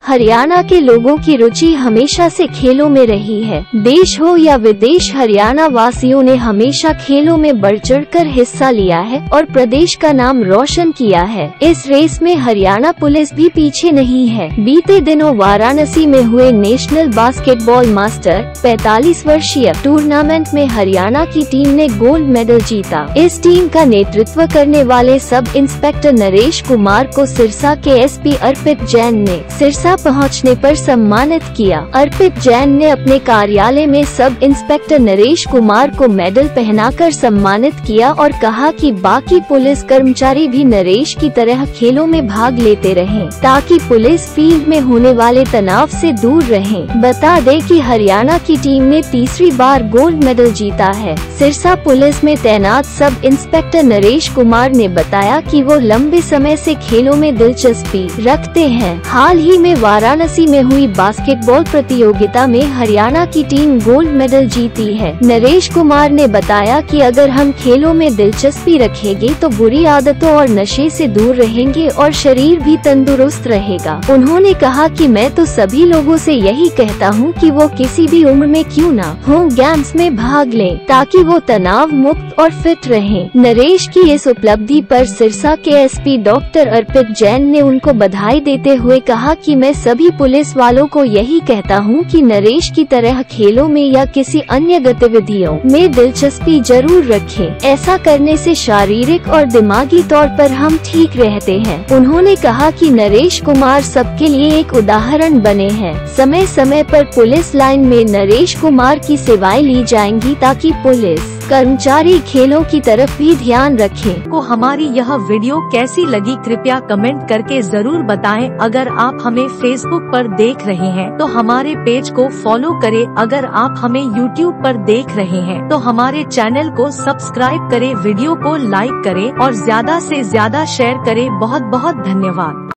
हरियाणा के लोगों की रुचि हमेशा से खेलों में रही है। देश हो या विदेश, हरियाणा वासियों ने हमेशा खेलों में बढ़ चढ़कर हिस्सा लिया है और प्रदेश का नाम रोशन किया है। इस रेस में हरियाणा पुलिस भी पीछे नहीं है। बीते दिनों वाराणसी में हुए नेशनल बास्केटबॉल मास्टर 45 वर्षीय टूर्नामेंट में हरियाणा की टीम ने गोल्ड मेडल जीता। इस टीम का नेतृत्व करने वाले सब इंस्पेक्टर नरेश कुमार को सिरसा के एसपी अर्पित जैन ने सिरसा पहुंचने पर सम्मानित किया। अर्पित जैन ने अपने कार्यालय में सब इंस्पेक्टर नरेश कुमार को मेडल पहनाकर सम्मानित किया और कहा कि बाकी पुलिस कर्मचारी भी नरेश की तरह खेलों में भाग लेते रहें, ताकि पुलिस फील्ड में होने वाले तनाव से दूर रहें। बता दें कि हरियाणा की टीम ने तीसरी बार गोल्ड मेडल जीता है। सिरसा पुलिस में तैनात सब इंस्पेक्टर नरेश कुमार ने बताया कि वो लंबे समय से खेलों में दिलचस्पी रखते हैं। हाल ही में वाराणसी में हुई बास्केटबॉल प्रतियोगिता में हरियाणा की टीम गोल्ड मेडल जीती है। नरेश कुमार ने बताया कि अगर हम खेलों में दिलचस्पी रखेंगे तो बुरी आदतों और नशे से दूर रहेंगे और शरीर भी तंदुरुस्त रहेगा। उन्होंने कहा कि मैं तो सभी लोगों से यही कहता हूँ कि वो किसी भी उम्र में क्यों ना हो गेम्स में भाग लें, ताकि वो तनाव मुक्त और फिट रहें। नरेश की इस उपलब्धि पर सिरसा के एसपी डॉक्टर अर्पित जैन ने उनको बधाई देते हुए कहा कि मैं सभी पुलिस वालों को यही कहता हूँ कि नरेश की तरह खेलों में या किसी अन्य गतिविधियों में दिलचस्पी जरूर रखें। ऐसा करने से शारीरिक और दिमागी तौर पर हम ठीक रहते हैं। उन्होंने कहा कि नरेश कुमार सबके लिए एक उदाहरण बने हैं। समय समय पर पुलिस लाइन में नरेश कुमार की सेवाएं ली जाएंगी, ताकि पुलिस कर्मचारी खेलों की तरफ भी ध्यान रखें। को हमारी यह वीडियो कैसी लगी कृपया कमेंट करके जरूर बताएं। अगर आप हमें फेसबुक पर देख रहे हैं तो हमारे पेज को फॉलो करें। अगर आप हमें यूट्यूब पर देख रहे हैं तो हमारे चैनल को सब्सक्राइब करें, वीडियो को लाइक करें और ज्यादा से ज्यादा शेयर करें। बहुत बहुत धन्यवाद।